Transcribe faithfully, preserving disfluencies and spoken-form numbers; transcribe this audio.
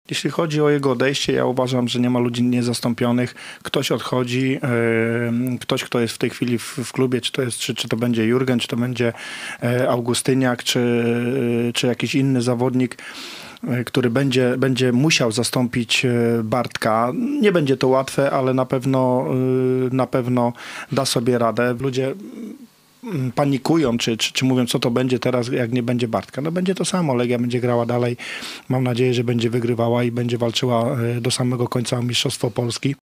Jeśli chodzi o jego odejście, ja uważam, że nie ma ludzi niezastąpionych. Ktoś odchodzi, yy, ktoś, kto jest w tej chwili w, w klubie, czy to, jest, czy, czy to będzie Jurgen, czy to będzie yy, Augustyniak, czy, yy, czy jakiś inny zawodnik, yy, który będzie, będzie musiał zastąpić yy, Bartka. Nie będzie to łatwe, ale na pewno, yy, na pewno da sobie radę. Ludzie panikują, czy, czy, czy mówią, co to będzie teraz, jak nie będzie Bartka. No będzie to samo, Legia będzie grała dalej. Mam nadzieję, że będzie wygrywała i będzie walczyła do samego końca o Mistrzostwo Polski.